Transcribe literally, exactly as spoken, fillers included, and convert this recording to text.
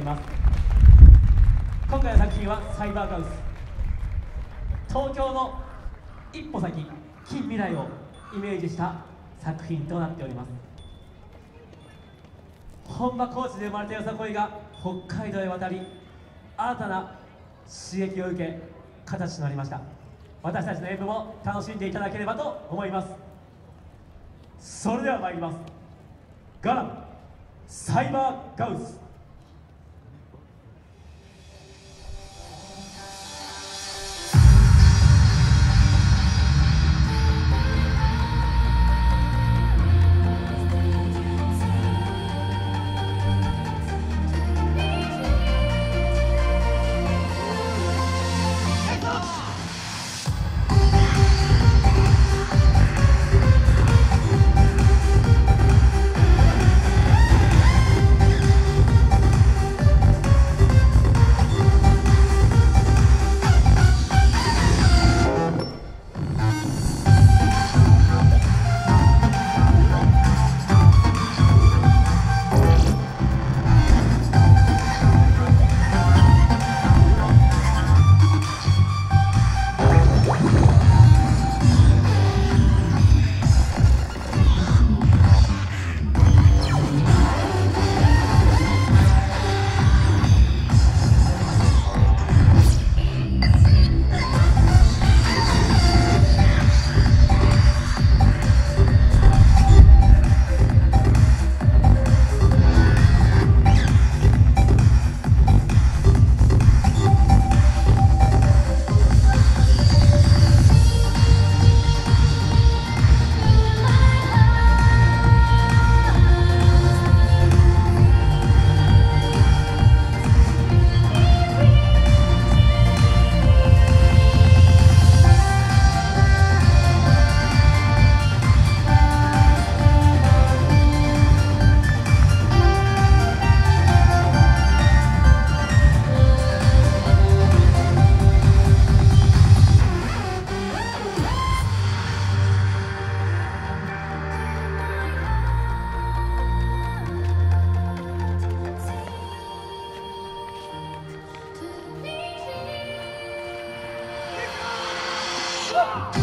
ります。今回の作品はサイバーガウス、東京の一歩先、近未来をイメージした作品となっております。本場高知で生まれたよさこいが北海道へ渡り、新たな刺激を受け形となりました。私たちの演舞も楽しんでいただければと思います。それでは参ります。ガランサイバーガウス。 Woo!